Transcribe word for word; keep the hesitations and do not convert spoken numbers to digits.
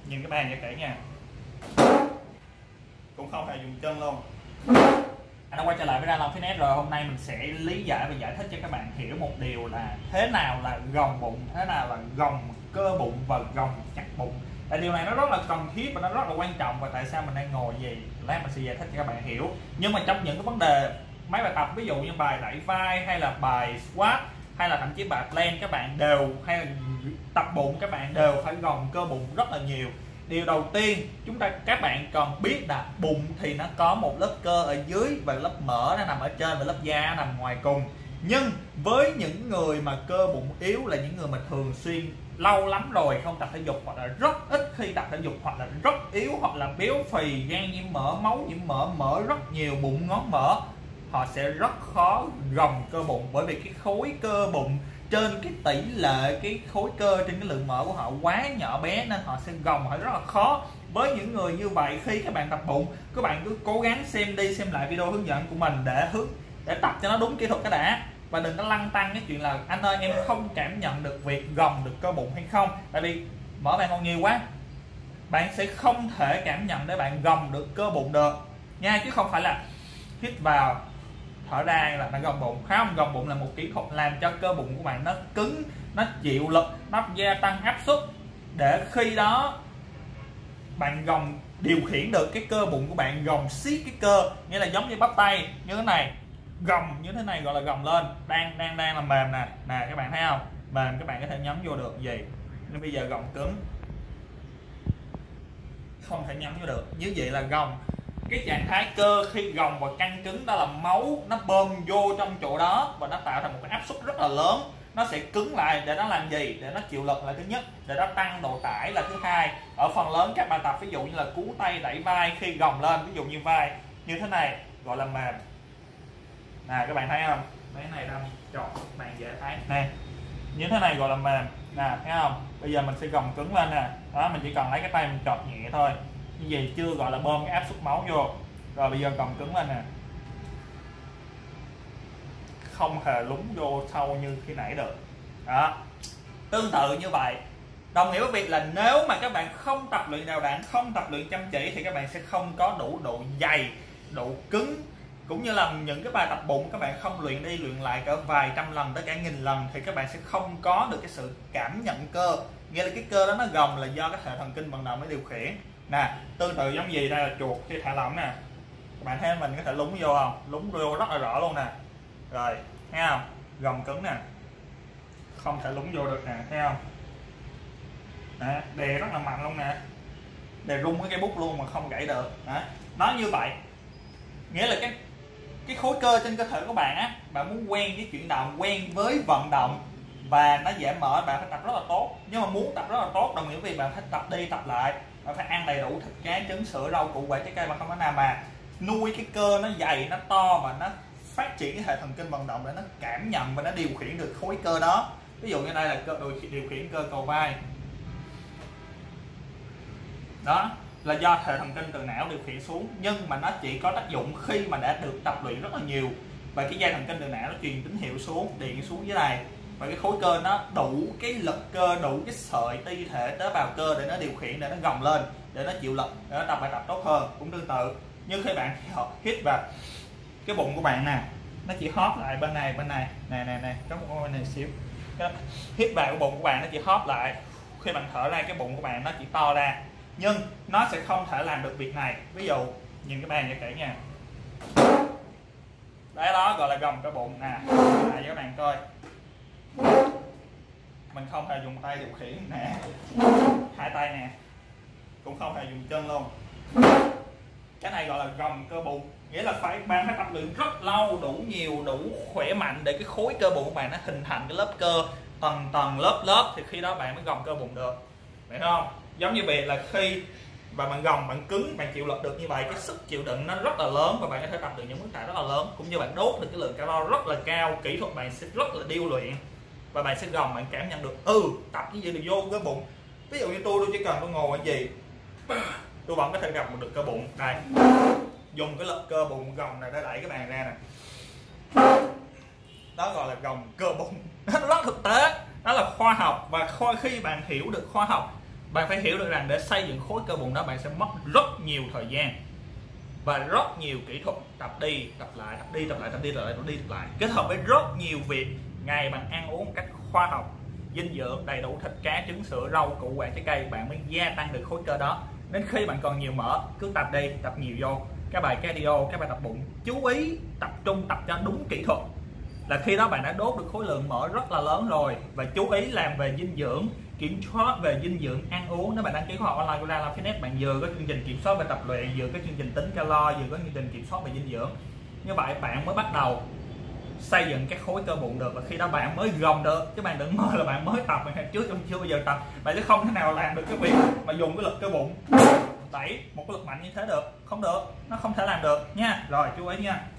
nhìn cái bàn cho kỹ nha, cũng không hề dùng chân luôn. Anh đã quay trở lại với Ra Long Fitness rồi. Hôm nay mình sẽ lý giải và giải thích cho các bạn hiểu một điều là thế nào là gồng bụng, thế nào là gồng cơ bụng và gồng chặt bụng. Tại điều này nó rất là cần thiết và nó rất là quan trọng, và tại sao mình đang ngồi gì lát mình sẽ giải thích cho các bạn hiểu. Nhưng mà trong những cái vấn đề mấy bài tập, ví dụ như bài đẩy vai hay là bài squat hay là thậm chí bài plank, các bạn đều hay là tập bụng, các bạn đều phải gồng cơ bụng rất là nhiều. Điều đầu tiên chúng ta các bạn cần biết là bụng thì nó có một lớp cơ ở dưới và lớp mỡ nó nằm ở trên và lớp da nó nằm ngoài cùng. Nhưng với những người mà cơ bụng yếu là những người mà thường xuyên lâu lắm rồi không tập thể dục, hoặc là rất ít khi tập thể dục, hoặc là rất yếu, hoặc là béo phì, gan nhiễm mỡ, máu nhiễm mỡ, mỡ rất nhiều, bụng ngón mỡ, họ sẽ rất khó gồng cơ bụng, bởi vì cái khối cơ bụng trên cái tỷ lệ cái khối cơ trên cái lượng mỡ của họ quá nhỏ bé, nên họ sẽ gồng họ rất là khó. Với những người như vậy, khi các bạn tập bụng, các bạn cứ cố gắng xem đi xem lại video hướng dẫn của mình để hướng để tập cho nó đúng kỹ thuật cái đã, và đừng có lăn tăng cái chuyện là anh ơi em không cảm nhận được việc gồng được cơ bụng hay không. Tại vì mỡ bạn còn nhiều quá, bạn sẽ không thể cảm nhận để bạn gồng được cơ bụng được nha, chứ không phải là hít vào thở ra là nó gồng bụng. Không, gồng bụng là một kỹ thuật làm cho cơ bụng của bạn nó cứng, nó chịu lực, nó gia tăng áp suất, để khi đó bạn gồng điều khiển được cái cơ bụng của bạn, gồng siết cái cơ, nghĩa là giống như bắp tay như thế này, gồng như thế này gọi là gồng lên, đang đang đang là mềm nè nè các bạn thấy không, mềm các bạn có thể nhấn vô được gì. Nhưng bây giờ gồng cứng không thể nhấn vô được, như vậy là gồng. Cái trạng thái cơ khi gồng và căng cứng đó là máu nó bơm vô trong chỗ đó và nó tạo thành một cái áp suất rất là lớn, nó sẽ cứng lại để nó làm gì, để nó chịu lực là thứ nhất, để nó tăng độ tải là thứ hai. Ở phần lớn các bài tập ví dụ như là cú tay đẩy vai, khi gồng lên ví dụ như vai như thế này gọi là mềm nè, các bạn thấy không, cái này đang chọn bạn dễ thấy nè, như thế này gọi là mềm nè, thấy không. Bây giờ mình sẽ gồng cứng lên nè, đó mình chỉ cần lấy cái tay mình chọt nhẹ thôi, như vậy chưa gọi là bơm cái áp suất máu vô. Rồi bây giờ gồng cứng lên nè, không hề lún vô sâu như khi nãy được đó. Tương tự như vậy, đồng nghĩa với việc là nếu mà các bạn không tập luyện đều đặn, không tập luyện chăm chỉ, thì các bạn sẽ không có đủ độ dày, độ cứng, cũng như là những cái bài tập bụng các bạn không luyện đi luyện lại cỡ vài trăm lần tới cả nghìn lần, thì các bạn sẽ không có được cái sự cảm nhận cơ, nghĩa là cái cơ đó nó gồng là do cái hệ thần kinh vận động nó điều khiển nè. Tương tự giống gì, đây là chuột khi thả lỏng nè, các bạn thấy mình có thể lún vô không, lún vô rất là rõ luôn nè. Rồi thấy không, gồng cứng nè, không thể lún vô được nè, thấy không, nè, đè rất là mạnh luôn nè, đè rung cái cây bút luôn mà không gãy được. Đó, nó như vậy, nghĩa là cái cái khối cơ trên cơ thể của bạn á, bạn muốn quen với chuyển động, quen với vận động và nó giảm mỡ, bạn phải tập rất là tốt. Nhưng mà muốn tập rất là tốt đồng nghĩa vì bạn phải tập đi tập lại, bạn phải ăn đầy đủ thịt cá trứng sữa rau củ quả trái cây, mà không có nào mà nuôi cái cơ nó dày nó to và nó phát triển cái hệ thần kinh vận động để nó cảm nhận và nó điều khiển được khối cơ đó. Ví dụ như đây là cơ điều khiển cơ cầu vai đó, là do hệ thần kinh từ não điều khiển xuống, nhưng mà nó chỉ có tác dụng khi mà đã được tập luyện rất là nhiều, và cái dây thần kinh từ não nó truyền tín hiệu xuống, điện xuống dưới này, và cái khối cơ nó đủ cái lực cơ, đủ cái sợi ti thể tế bào cơ để nó điều khiển, để nó gồng lên, để nó chịu lực, để nó tập bài tập tốt hơn. Cũng tương tự như khi bạn hít vào cái bụng của bạn nè, nó chỉ hóp lại bên này bên này nè nè nè, có một bên này xíu, hít vào cái bụng của bạn nó chỉ hóp lại, khi bạn thở ra cái bụng của bạn nó chỉ to ra, nhưng nó sẽ không thể làm được việc này. Ví dụ nhìn cái bàn cho kỹ nha, đấy đó gọi là gồng cái bụng nè, lại cho các bạn coi, mình không hề dùng tay điều khiển nè, hai tay nè, cũng không hề dùng chân luôn. Cái này gọi là gồng cơ bụng, nghĩa là phải bạn phải tập luyện rất lâu, đủ nhiều, đủ khỏe mạnh để cái khối cơ bụng của bạn nó hình thành cái lớp cơ tầng tầng lớp lớp, thì khi đó bạn mới gồng cơ bụng được, phải không? Giống như vậy là khi và bạn gồng, bạn cứng, bạn chịu lực được như vậy, cái sức chịu đựng nó rất là lớn và bạn có thể tập được những mức tạ rất là lớn, cũng như bạn đốt được cái lượng calo rất là cao, kỹ thuật bạn sẽ rất là điêu luyện và bạn sẽ gồng, bạn cảm nhận được ừ tập như vậy được vô cái bụng. Ví dụ như tôi tôi chỉ cần tôi ngồi cái gì tôi vẫn có thể gồng được cơ bụng đây, dùng cái lực cơ bụng gồng này để đẩy cái bàn ra nè, đó gọi là gồng cơ bụng. Nó rất thực tế, đó là khoa học, và khi bạn hiểu được khoa học Bạn phải hiểu được rằng để xây dựng khối cơ bụng đó bạn sẽ mất rất nhiều thời gian và rất nhiều kỹ thuật, tập đi tập lại, tập đi tập lại, tập đi tập lại, tập đi tập lại, kết hợp với rất nhiều việc. Ngày bạn ăn uống một cách khoa học, dinh dưỡng đầy đủ, thịt cá trứng sữa rau củ quả trái cây, bạn mới gia tăng được khối cơ đó. Đến khi bạn còn nhiều mỡ, cứ tập đi, tập nhiều vô các bài cardio, các bài tập bụng, chú ý tập trung tập cho đúng kỹ thuật, là khi đó bạn đã đốt được khối lượng mỡ rất là lớn rồi. Và chú ý làm về dinh dưỡng, kiểm soát về dinh dưỡng ăn uống. Nếu bạn đăng ký khóa học online của Ra Fitness, bạn vừa có chương trình kiểm soát về tập luyện, vừa có chương trình tính calo, vừa có chương trình kiểm soát về dinh dưỡng. Như vậy bạn mới bắt đầu xây dựng các khối cơ bụng được, và khi đó bạn mới gồng được. Chứ bạn đừng mơ là bạn mới tập, bạn trước trong chưa bao giờ tập, bạn sẽ không thể nào làm được cái việc mà dùng cái lực cơ bụng đẩy một cái lực mạnh như thế được, không được, nó không thể làm được nha. Rồi chú ý nha.